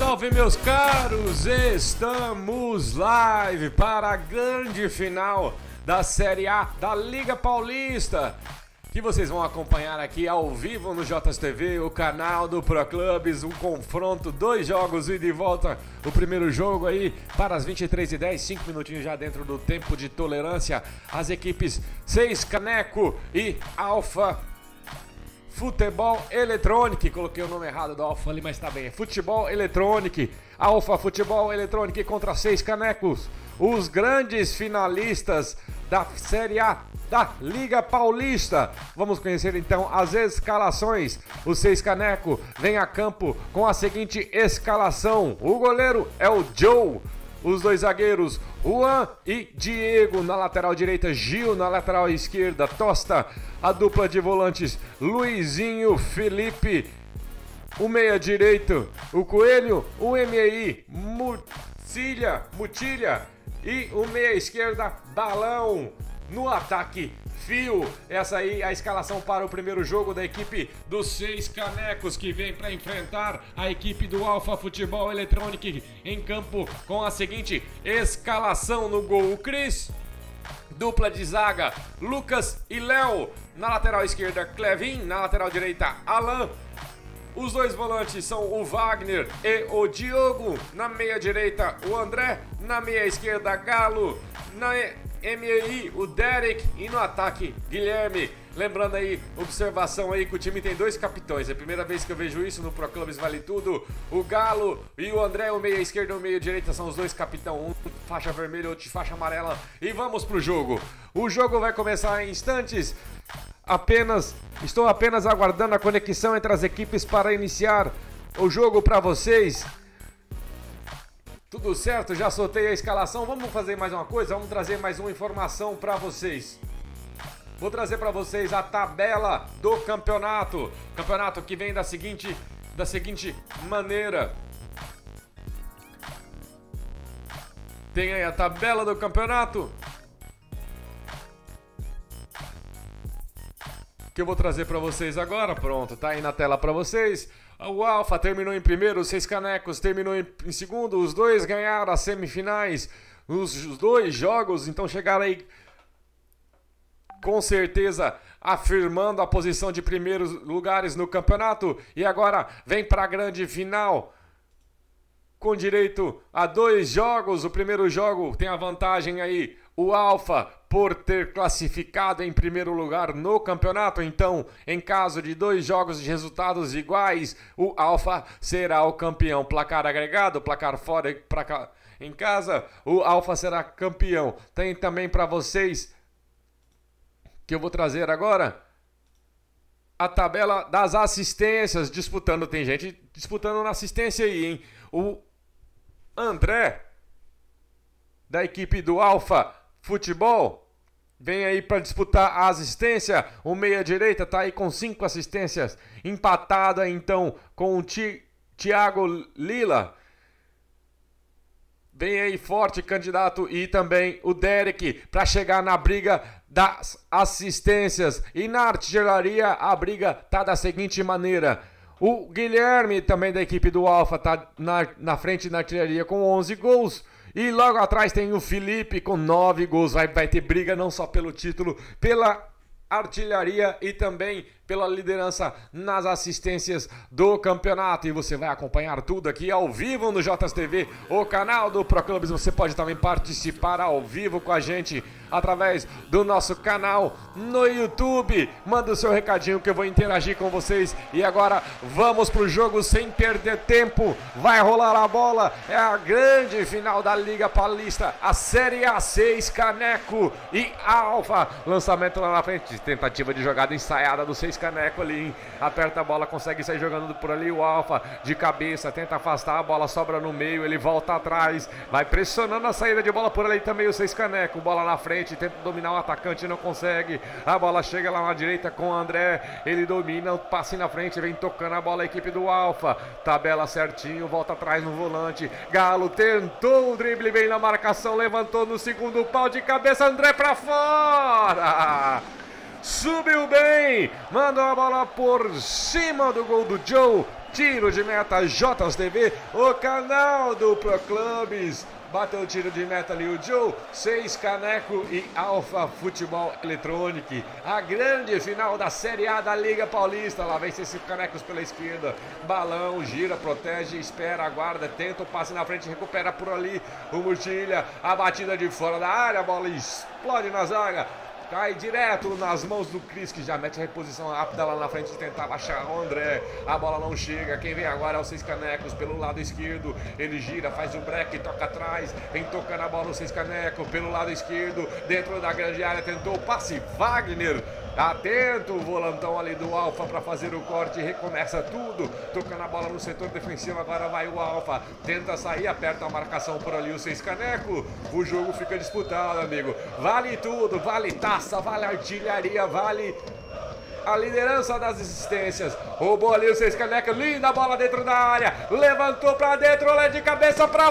salve, meus caros! Estamos live para a grande final da Série A da Liga Paulista, que vocês vão acompanhar aqui ao vivo no JSTV, o canal do Pro Clubes, um confronto, 2 jogos ida e volta. O primeiro jogo aí para as 23h10, 5 minutinhos já dentro do tempo de tolerância. As equipes 6 Caneco e Alfa Futebol Eletrônico, coloquei o nome errado do Alfa ali, mas tá bem, é Futebol Eletrônico, Alfa Futebol Eletrônico contra 6 Canecos, os grandes finalistas da Série A da Liga Paulista. Vamos conhecer então as escalações. Os 6 Caneco vem a campo com a seguinte escalação: o goleiro é o Joe, os 2 zagueiros, Juan e Diego, na lateral direita, Gil, na lateral esquerda, Tosta, a dupla de volantes, Luizinho, Felipe, o meia direito, o Coelho, o MEI, Mutilha e o meia esquerda, Balão. No ataque, Fio. Essa aí é a escalação para o primeiro jogo da equipe dos 6 Canecos, que vem para enfrentar a equipe do Alfa Futebol Eletrônico em campo com a seguinte escalação: no gol, o Cris. Dupla de zaga, Lucas e Léo. Na lateral esquerda, Clevin. Na lateral direita, Alan. Os 2 volantes são o Wagner e o Diogo. Na meia direita, o André. Na meia esquerda, Galo. Na MEI, o Derek, e no ataque, Guilherme. Lembrando aí, observação aí, que o time tem 2 capitões. É a primeira vez que eu vejo isso no Pro Clubes Vale Tudo. O Galo e o André, o meia esquerda e o meia direita, são os 2 capitão. Um faixa vermelha, outro de faixa amarela. E vamos pro jogo. O jogo vai começar em instantes. Estou apenas aguardando a conexão entre as equipes para iniciar o jogo para vocês. Tudo certo, já soltei a escalação. Vamos fazer mais uma coisa, vamos trazer mais uma informação para vocês. Vou trazer para vocês a tabela do campeonato. Campeonato que vem da seguinte maneira. Tem aí a tabela do campeonato, que eu vou trazer para vocês agora. Pronto, tá aí na tela para vocês. O Alfa terminou em primeiro, os 6 Canecos terminou em segundo. Os 2 ganharam as semifinais, os 2 jogos, então chegaram aí com certeza afirmando a posição de primeiros lugares no campeonato. E agora vem para a grande final com direito a 2 jogos. O primeiro jogo tem a vantagem aí, o Alfa, por ter classificado em primeiro lugar no campeonato. Então, em caso de 2 jogos de resultados iguais, o Alfa será o campeão. Placar agregado, placar fora e em casa, o Alfa será campeão. Tem também para vocês, que eu vou trazer agora, a tabela das assistências disputando. Tem gente disputando na assistência aí, hein? O André, da equipe do Alfa Futebol, vem aí para disputar a assistência. O meia direita tá aí com 5 assistências, empatada então com o Thiago Lila. Vem aí forte candidato, e também o Derek para chegar na briga das assistências. E na artilharia a briga tá da seguinte maneira: o Guilherme, também da equipe do Alfa, tá na frente na artilharia com 11 gols. E logo atrás tem o Felipe com 9 gols. Vai ter briga não só pelo título, pela artilharia e também pela liderança nas assistências do campeonato. E você vai acompanhar tudo aqui ao vivo no JSTV, o canal do Pro Clubes. Você pode também participar ao vivo com a gente através do nosso canal no YouTube. Manda o seu recadinho que eu vou interagir com vocês. E agora vamos pro jogo sem perder tempo. Vai rolar a bola. É a grande final da Liga Paulista, a Série A, 6 Caneco e Alfa. Lançamento lá na frente, tentativa de jogada ensaiada do 6 Caneco ali, hein? Aperta a bola, consegue sair jogando por ali. O Alfa de cabeça tenta afastar, a bola sobra no meio, ele volta atrás, vai pressionando a saída de bola por ali também o 6 Caneco. Bola na frente, tenta dominar o atacante, não consegue. A bola chega lá na direita com o André, ele domina, passe na frente, vem tocando a bola a equipe do Alfa. Tabela certinho, volta atrás no volante. Galo tentou o drible, vem na marcação, levantou no segundo pau de cabeça, André pra fora. Subiu bem, mandou a bola por cima do gol do Joe. Tiro de meta JTV, o canal do Pro Clubes. Bateu o tiro de meta ali o Joe, 6 Caneco e Alfa Futebol Eletrônico. A grande final da Série A da Liga Paulista. Lá vem 6 Canecos pela esquerda. Balão, gira, protege, espera, aguarda, tenta o passe na frente, recupera por ali o Murtilha. A batida de fora da área, a bola explode na zaga. Cai direto nas mãos do Cris, que já mete a reposição rápida lá na frente de tentar baixar o André. A bola não chega. Quem vem agora é o 6 Canecos pelo lado esquerdo. Ele gira, faz o break, toca atrás. Vem tocando a bola o 6 Caneco pelo lado esquerdo. Dentro da grande área, tentou o passe. Wagner. Atento o volantão ali do Alfa para fazer o corte, recomeça tudo, tocando a bola no setor defensivo, agora vai o Alfa, tenta sair, aperta a marcação por ali o 6 Caneco, o jogo fica disputado, amigo, vale tudo, vale taça, vale artilharia, vale a liderança das assistências. Roubou ali o 6 Caneco, linda bola dentro da área, levantou para dentro, olha de cabeça para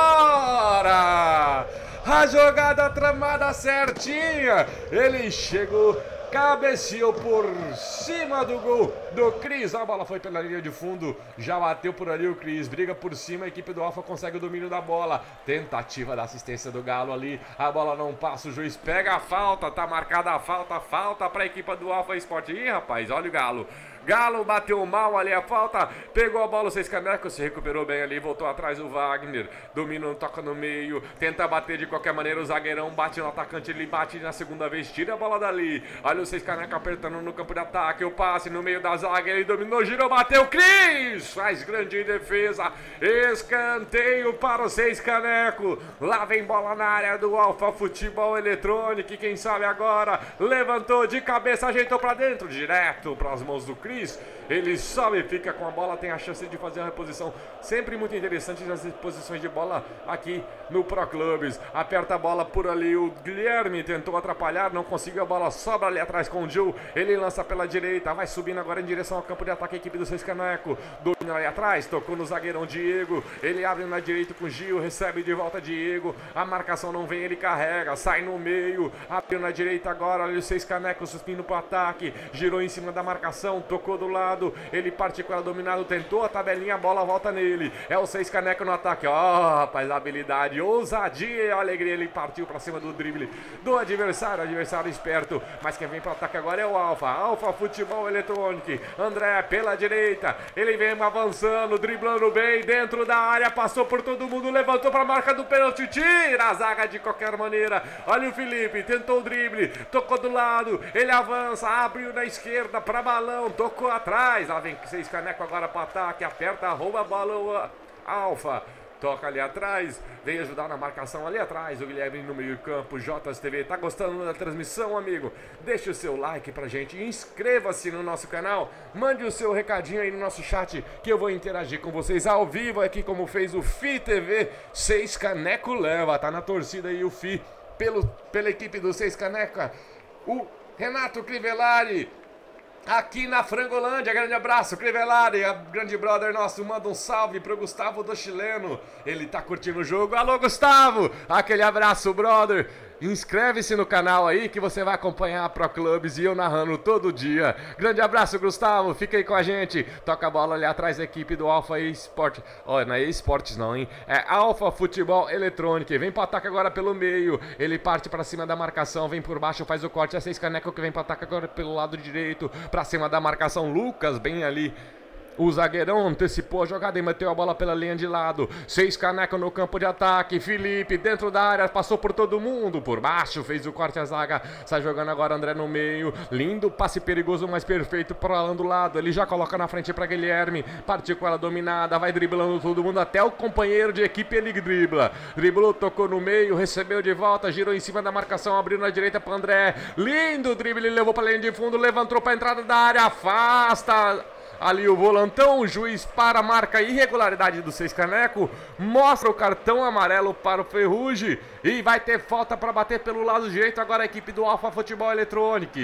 fora, a jogada tramada certinha, ele chegou, cabeceou por cima do gol do Cris. A bola foi pela linha de fundo, já bateu por ali o Cris, briga por cima, a equipe do Alfa consegue o domínio da bola, tentativa da assistência do Galo ali, a bola não passa, o juiz pega a falta, tá marcada a falta para a equipe do Alfa Esporte. Ih, rapaz, olha o Galo. Galo bateu mal ali a falta, pegou a bola o 6 Caneco, se recuperou bem ali, voltou atrás o Wagner, domina, toca no meio, tenta bater de qualquer maneira, o zagueirão bate no atacante, ele bate na segunda vez, tira a bola dali, olha o 6 Caneco apertando no campo de ataque, o passe no meio da zaga, ele dominou, girou, bateu, Cris, faz grande defesa, escanteio para o 6 Caneco, lá vem bola na área do Alfa Futebol Eletrônico, quem sabe agora, levantou de cabeça, ajeitou para dentro, direto para as mãos do Cris. Ele sobe, fica com a bola, tem a chance de fazer uma reposição sempre muito interessante nas reposições de bola aqui no Pro Clubes. Aperta a bola por ali, o Guilherme tentou atrapalhar, não conseguiu, a bola sobra ali atrás com o Joe, ele lança pela direita, vai subindo agora em direção ao campo de ataque, a equipe do 6 Caneco, domina ali atrás, tocou no zagueirão Diego, ele abre na direita com o Gil, recebe de volta Diego, a marcação não vem, ele carrega, sai no meio, abriu na direita agora, ali o 6 Caneco subindo para o ataque, girou em cima da marcação, tocou do lado, ele parte com ela dominado, tentou a tabelinha, a bola volta nele, é o 6 Caneco no ataque, ó, rapaz, habilidade, ousadia, alegria, ele partiu pra cima do drible do adversário esperto, mas quem vem pro ataque agora é o Alfa Futebol Eletrônico, André pela direita, ele vem avançando, driblando bem, dentro da área, passou por todo mundo, levantou pra marca do pênalti, tira a zaga de qualquer maneira, olha o Felipe, tentou o drible, tocou do lado, ele avança, abriu na esquerda pra Balão, tocou atrás, lá vem 6 Caneco agora para ataque, aperta, rouba a bola o Alfa, toca ali atrás, vem ajudar na marcação ali atrás, o Guilherme no meio campo, JTV, tá gostando da transmissão, amigo? Deixa o seu like pra gente, inscreva-se no nosso canal, mande o seu recadinho aí no nosso chat, que eu vou interagir com vocês ao vivo aqui, como fez o FI TV, 6 Caneco leva, tá na torcida aí o FI, pela equipe do 6 Caneca, o Renato Crivellari, aqui na Frangolândia, grande abraço, Crivellari, grande brother nosso, manda um salve pro Gustavo do Chileno, ele tá curtindo o jogo, alô Gustavo, aquele abraço brother, inscreve-se no canal aí que você vai acompanhar a Pro Clubes e eu narrando todo dia, grande abraço Gustavo, fica aí com a gente, toca a bola ali atrás da equipe do Alfa Esporte, olha, não é Esportes não, hein, é Alfa Futebol Eletrônico, vem pro ataque agora pelo meio, ele parte pra cima da marcação, vem por baixo, faz o corte, é 6 Caneco que vem pro ataque agora pelo lado direito, pra cima da marcação, Lucas bem ali, o zagueirão antecipou a jogada e meteu a bola pela linha de lado, 6 Caneco no campo de ataque, Felipe dentro da área, passou por todo mundo, por baixo, fez o corte a zaga, sai jogando agora André no meio, lindo passe perigoso, mas perfeito para Alan do lado, ele já coloca na frente para Guilherme, partiu com ela dominada, vai driblando todo mundo, até o companheiro de equipe ele dribla, driblou, tocou no meio, recebeu de volta, girou em cima da marcação, abriu na direita para André, lindo drible, ele levou para a linha de fundo, levantou para a entrada da área, afasta ali o volantão, o juiz para, marca a irregularidade do 6 Caneco, mostra o cartão amarelo para o Ferrugem e vai ter falta para bater pelo lado direito agora a equipe do Alfa Futebol Eletrônico.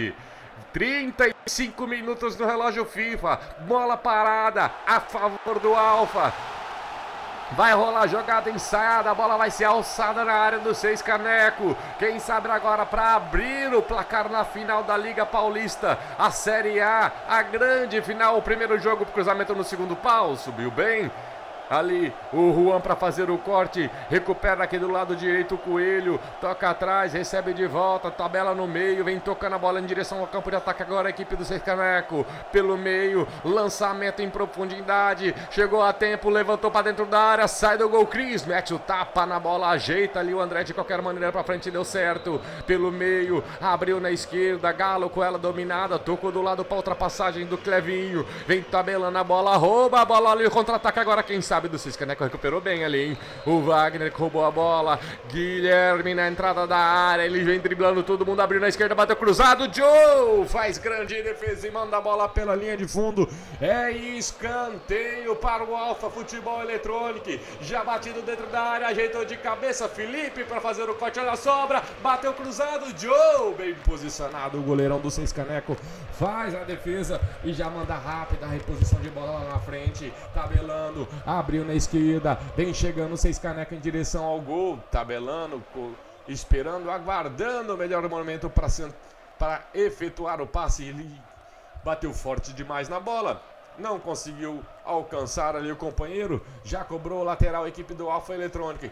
35 minutos no relógio FIFA, bola parada a favor do Alfa. Vai rolar jogada ensaiada, a bola vai ser alçada na área do 6 Caneco. Quem sabe agora para abrir o placar na final da Liga Paulista, a Série A, a grande final, o primeiro jogo, cruzamento no segundo pau, subiu bem. Ali o Juan para fazer o corte, recupera aqui do lado direito o Coelho, toca atrás, recebe de volta, tabela no meio, vem tocando a bola em direção ao campo de ataque agora a equipe do 6 Caneco, pelo meio, lançamento em profundidade, chegou a tempo, levantou para dentro da área, sai do gol Cris, mete o tapa na bola, ajeita ali o André de qualquer maneira para frente, deu certo, pelo meio, abriu na esquerda, Galo com ela dominada, tocou do lado para ultrapassagem do Clevinho, vem tabelando a bola, rouba a bola ali, contra-ataque agora, quem sabe do 6 Caneco recuperou bem ali, hein? O Wagner roubou a bola, Guilherme na entrada da área, ele vem driblando todo mundo, abriu na esquerda, bateu cruzado, Joe faz grande defesa e manda a bola pela linha de fundo, é escanteio para o Alfa Futebol Eletrônico, já batido dentro da área, ajeitou de cabeça, Felipe para fazer o corte, olha a sobra, bateu cruzado, Joe, bem posicionado, o goleirão do 6 Caneco faz a defesa e já manda rápida a reposição de bola lá na frente, tabelando, abriu na esquerda, vem chegando o 6 Caneco em direção ao gol, tabelando, esperando, aguardando o melhor momento para efetuar o passe, ele bateu forte demais na bola, não conseguiu alcançar ali o companheiro, já cobrou o lateral a equipe do Alfa Eletrônico,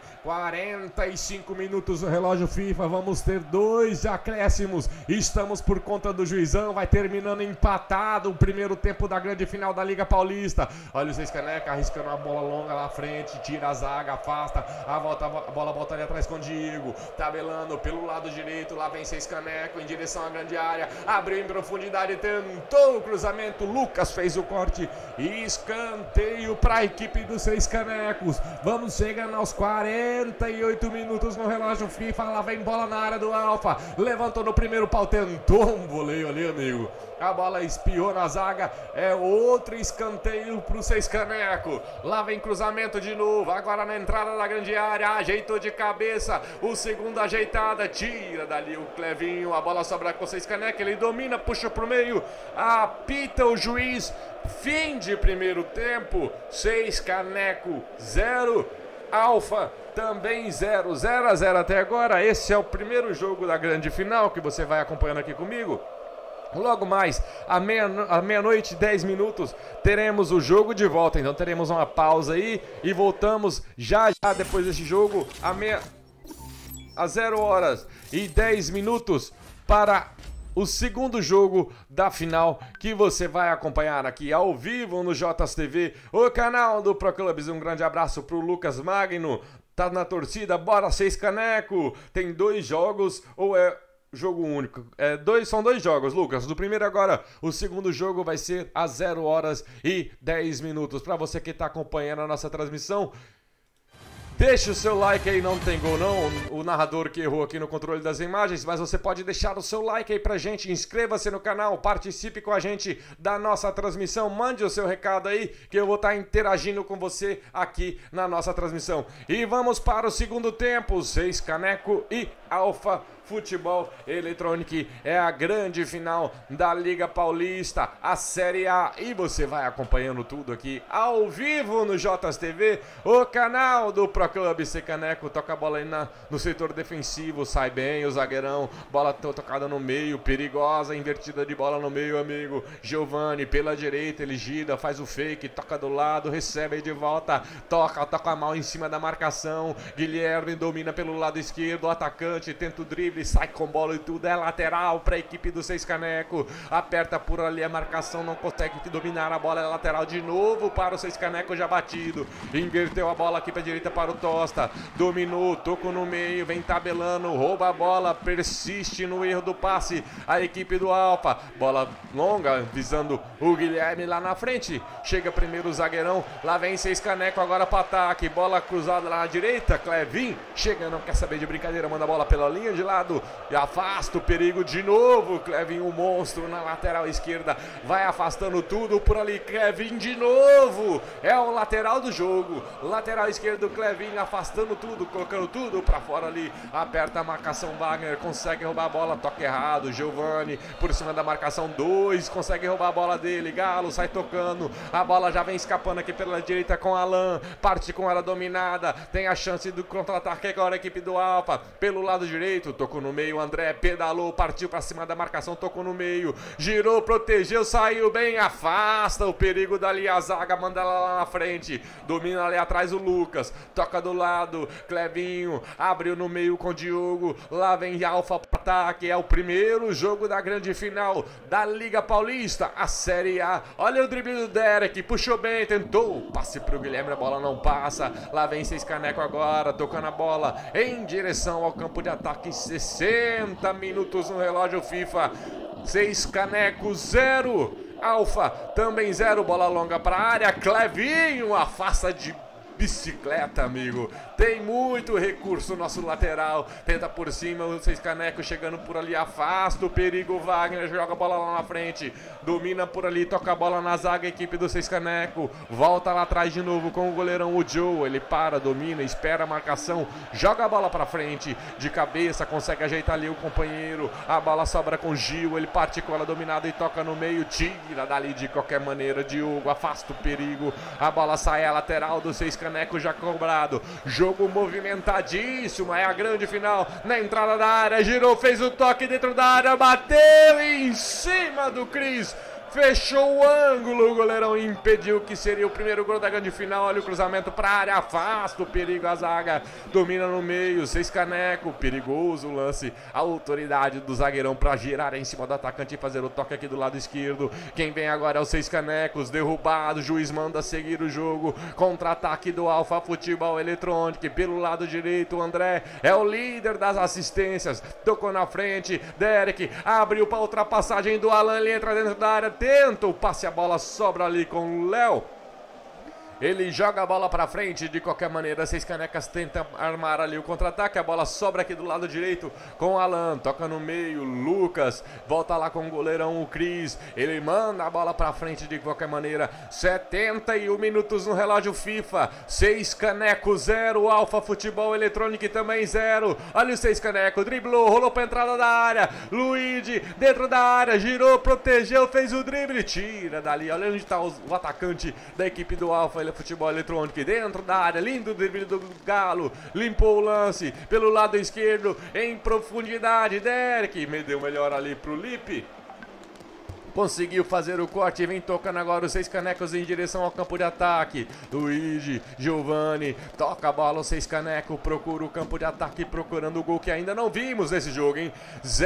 45 minutos no relógio FIFA, vamos ter 2 acréscimos, estamos por conta do juizão, vai terminando empatado o primeiro tempo da grande final da Liga Paulista, olha o 6 Caneca arriscando uma bola longa lá na frente, tira a zaga, afasta, a bola volta ali atrás com o Diego, tabelando pelo lado direito, lá vem 6 Caneco em direção à grande área, abriu em profundidade, tentou o cruzamento, Lucas fez o corte, escanteio para a equipe dos 6 Canecos, vamos chegando aos 48 minutos no relógio FIFA, lá vem bola na área do Alfa, levantou no primeiro pau, tentou um voleio ali, amigo, a bola espiou na zaga, é outro escanteio para o 6 Caneco, lá vem cruzamento de novo, agora na entrada da grande área, ajeitou de cabeça, o segundo ajeitada, tira dali o Clevinho, a bola sobra com o 6 Caneco, ele domina, puxa para o meio, apita o juiz, fim de primeiro tempo, 6 Caneco 0, Alfa também 0, 0-0 até agora. Esse é o primeiro jogo da grande final que você vai acompanhando aqui comigo. Logo mais, à meia-noite, 10 minutos, teremos o jogo de volta. Então teremos uma pausa aí e voltamos já depois desse jogo às 0 horas e 10 minutos para o segundo jogo da final que você vai acompanhar aqui ao vivo no JSTV, o canal do Pro Clubs. Um grande abraço pro Lucas Magno, tá na torcida, bora 6 Caneco. Tem 2 jogos ou é jogo único? São 2 jogos, Lucas. Do primeiro agora, o segundo jogo vai ser às 0 horas e 10 minutos. Para você que tá acompanhando a nossa transmissão, deixe o seu like aí, não tem gol não, o narrador que errou aqui no controle das imagens, mas você pode deixar o seu like aí pra gente, inscreva-se no canal, participe com a gente da nossa transmissão, mande o seu recado aí, que eu vou estar interagindo com você aqui na nossa transmissão. E vamos para o segundo tempo, 6 Caneco e Alfa Futebol Eletrônico, é a grande final da Liga Paulista, a Série A, e você vai acompanhando tudo aqui ao vivo no JSTV, o canal do Pro Clube. 6 Caneco toca a bola aí no setor defensivo, sai bem o zagueirão, bola tocada no meio, perigosa, invertida de bola no meio, amigo, Giovani pela direita, ele gira, faz o fake, toca do lado, recebe aí de volta, toca mal em cima da marcação, Guilherme domina pelo lado esquerdo, o atacante tenta o drible, sai com bola e tudo, é lateral para a equipe do 6 Caneco, aperta por ali a marcação, não consegue dominar a bola, é lateral de novo para o 6 Caneco, já batido, inverteu a bola aqui para a direita para o Tosta, dominou, tocou no meio, vem tabelando, rouba a bola, persiste no erro do passe, a equipe do Alfa, bola longa, visando o Guilherme lá na frente, chega primeiro o zagueirão, lá vem 6 Caneco agora para ataque, bola cruzada lá na direita, Clevin, chega, não quer saber de brincadeira, manda a bola pela linha de lado, lado e afasta o perigo de novo. Clevinho, o monstro na lateral esquerda, vai afastando tudo por ali. Clevinho de novo, é o lateral do jogo. Lateral esquerdo, Clevinho afastando tudo, colocando tudo pra fora ali. Aperta a marcação, Wagner consegue roubar a bola, toca errado. Giovani por cima da marcação, 2, consegue roubar a bola dele. Galo sai tocando, a bola já vem escapando aqui pela direita com Alan, parte com ela dominada, tem a chance do contra-ataque agora a equipe do Alfa, pelo lado direito, tocou no meio, André pedalou, partiu pra cima da marcação, tocou no meio, girou, protegeu, saiu bem, afasta o perigo dali, a zaga manda ela lá na frente, domina ali atrás o Lucas, toca do lado, Clevinho, abriu no meio com o Diogo, lá vem Alfa pro ataque, é o primeiro jogo da grande final da Liga Paulista, a Série A. Olha o drible do Derek, puxou bem, tentou, passe pro Guilherme, a bola não passa, lá vem Seis Caneco agora, tocando a bola em direção ao campo de ataque, 60 minutos no relógio FIFA, Seis Caneco 0, Alfa também 0, bola longa para a área, Clevinho afasta de bicicleta, amigo, tem muito recurso nosso lateral, tenta por cima, o Seis Caneco chegando por ali, afasta o perigo, Wagner joga a bola lá na frente, domina por ali, toca a bola na zaga, a equipe do Seis Caneco, volta lá atrás de novo com o goleirão, o Joe, ele para, domina, espera a marcação, joga a bola pra frente, de cabeça, consegue ajeitar ali o companheiro, a bola sobra com o Gil, ele parte com ela dominada e toca no meio, tira dali de qualquer maneira, Diogo afasta o perigo, a bola sai a lateral do Seis Caneco já cobrado, jogo movimentadíssimo, é a grande final, na entrada da área, girou, fez o toque dentro da área, bateu em cima do Cris, fechou o ângulo, o goleirão impediu que seria o primeiro gol da grande final, olha o cruzamento para a área, afasta o perigo, a zaga domina no meio, Seis Caneco, perigoso o lance, a autoridade do zagueirão para girar em cima do atacante e fazer o toque aqui do lado esquerdo, quem vem agora é o Seis Canecos, derrubado, o juiz manda seguir o jogo, contra-ataque do Alfa Futebol Eletrônico, pelo lado direito, o André é o líder das assistências, tocou na frente, Derek abriu para ultrapassagem do Alan, ele entra dentro da área, tenta o passe, a bola sobra ali com o Léo, ele joga a bola pra frente, de qualquer maneira, Seis Canecas tenta armar ali o contra-ataque, a bola sobra aqui do lado direito com o Alan, toca no meio, Lucas, volta lá com o goleirão, o Cris, ele manda a bola pra frente de qualquer maneira, 71 minutos no relógio FIFA, Seis Caneco 0, Alfa Futebol Eletrônico também 0, olha o Seis Caneco, driblou, rolou pra entrada da área, Luigi dentro da área, girou, protegeu, fez o drible, tira dali, olha onde tá o atacante da equipe do Alfa Futebol Eletrônico, dentro da área, lindo drible do Galo, limpou o lance pelo lado esquerdo, em profundidade, Derek, deu melhor ali pro Lipe, conseguiu fazer o corte e vem tocando agora os Seis Canecos em direção ao campo de ataque, Luigi, Giovani, toca a bola, o Seis Caneco procura o campo de ataque, procurando o gol que ainda não vimos nesse jogo, hein,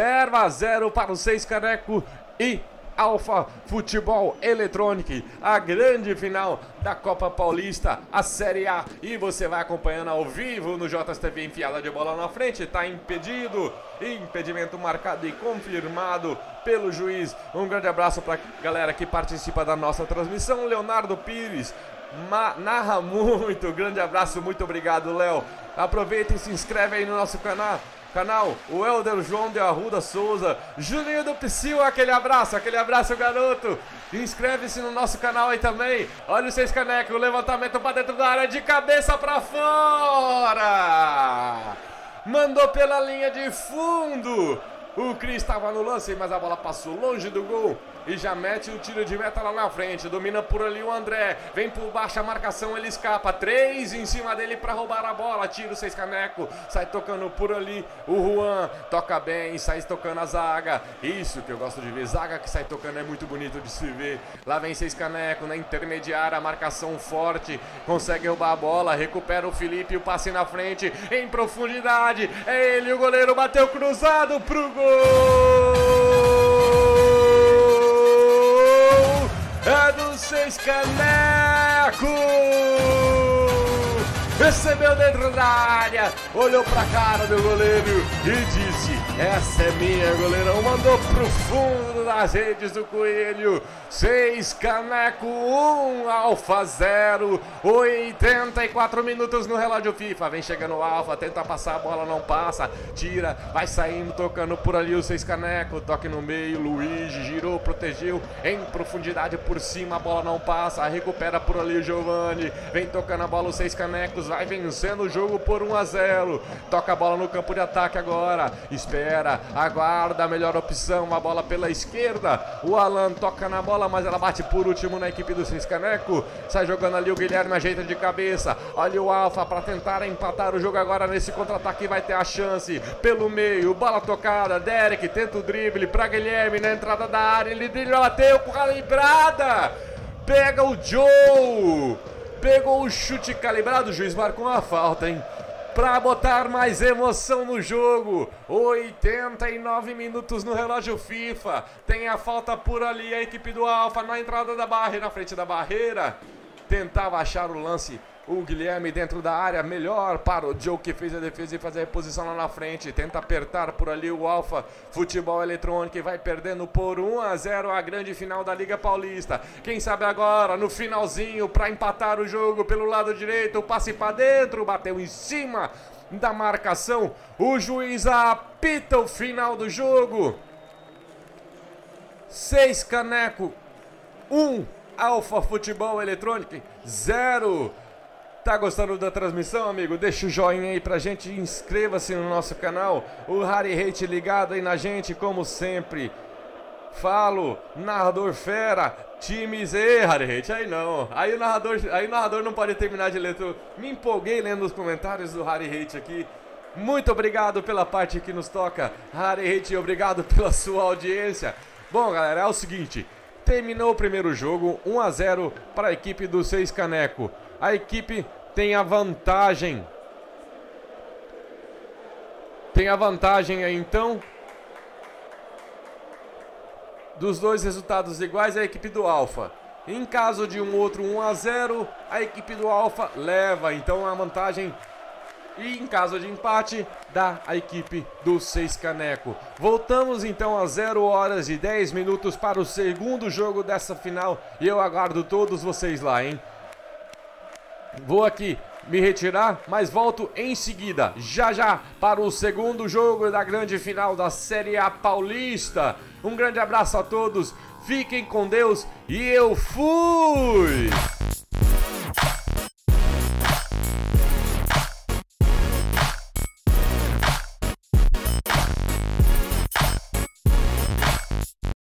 0-0 para o Seis Caneco e Alfa Futebol Eletrônico, a grande final da Copa Paulista, a Série A, e você vai acompanhando ao vivo no JSTV, enfiada de bola na frente, tá impedido, impedimento marcado e confirmado pelo juiz. Um grande abraço pra galera que participa da nossa transmissão, Leonardo Pires, narra muito, grande abraço, muito obrigado, Léo. Aproveita e se inscreve aí no nosso canal, o Helder João de Arruda Souza, Juninho do Psyu, aquele abraço garoto, inscreve-se no nosso canal aí também, olha o Seis Caneco, o levantamento para dentro da área, de cabeça para fora, mandou pela linha de fundo, o Cris estava no lance, mas a bola passou longe do gol, e já mete o tiro de meta lá na frente, domina por ali o André, vem por baixo a marcação, ele escapa, 3 em cima dele para roubar a bola, tira o Seis Caneco, sai tocando por ali o Juan, toca bem, sai tocando a zaga, isso que eu gosto de ver, zaga que sai tocando é muito bonito de se ver, lá vem Seis Caneco na intermediária, a marcação forte, consegue roubar a bola, recupera o Felipe, o passe na frente, em profundidade, é ele, o goleiro bateu cruzado pro gol! É do Seis Caneco, recebeu dentro da área, olhou pra cara do goleiro e disse: Essa é minha, goleirão. Mandou pro fundo das redes do Coelho. 6 Caneco 1, Alfa 0. 84 minutos no relógio FIFA. Vem chegando o Alfa, tenta passar a bola, não passa. Tira, vai saindo, tocando por ali o 6 Caneco. Toque no meio, Luigi girou, protegeu. Em profundidade por cima, a bola não passa. Recupera por ali o Giovani. Vem tocando a bola o 6 Canecos. Vai vencendo o jogo por 1-0. Toca a bola no campo de ataque agora. Espera, aguarda a melhor opção. A bola pela esquerda. O Alan toca na bola, mas ela bate por último na equipe do 6 Caneco. Sai jogando ali o Guilherme, ajeita de cabeça. Olha o Alfa para tentar empatar o jogo agora nesse contra-ataque. Vai ter a chance pelo meio. Bola tocada. Derek tenta o drible para Guilherme na entrada da área. Ele bateu com calibrada. Pega o Joe. Pegou o chute calibrado. O juiz marcou uma falta, hein? Para botar mais emoção no jogo. 89 minutos no relógio FIFA. Tem a falta por ali, a equipe do Alfa na entrada da barreira, na frente da barreira. Tentava achar o lance o Guilherme dentro da área, melhor para o Joe que fez a defesa e fazer a reposição lá na frente. Tenta apertar por ali o Alfa Futebol Eletrônico e vai perdendo por 1-0 a grande final da Liga Paulista. Quem sabe agora no finalzinho para empatar o jogo pelo lado direito, o passe para dentro, bateu em cima da marcação. O juiz apita o final do jogo. 6 Caneco 1, Alfa Futebol Eletrônico 0. Tá gostando da transmissão, amigo? Deixa o joinha aí pra gente, inscreva-se no nosso canal. O Harry Hate ligado aí na gente, como sempre. Falo, narrador fera, time Z, Harry Hate, aí não. Aí o narrador não pode terminar de ler tudo. Me empolguei lendo os comentários do Harry Hate aqui. Muito obrigado pela parte que nos toca, Harry Hate, obrigado pela sua audiência. Bom, galera, é o seguinte. Terminou o primeiro jogo, 1-0 para a equipe do 6 Caneco. A equipe tem a vantagem. Tem a vantagem aí, então. Dos dois resultados iguais, a equipe do Alfa. Em caso de um outro 1-0, a equipe do Alfa leva, então, a vantagem. E em caso de empate, dá a equipe do 6 Caneco. Voltamos então a 0h10 para o segundo jogo dessa final. E eu aguardo todos vocês lá, hein? Vou aqui me retirar, mas volto em seguida, já para o segundo jogo da grande final da Série A Paulista. Um grande abraço a todos, fiquem com Deus e eu fui!